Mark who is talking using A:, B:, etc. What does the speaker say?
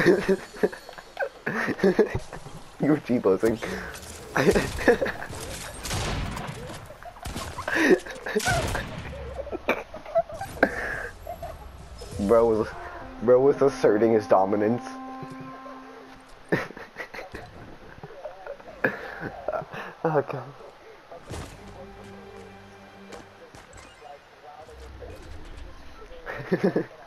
A: You were G-posing. Bro was asserting his dominance. Oh god.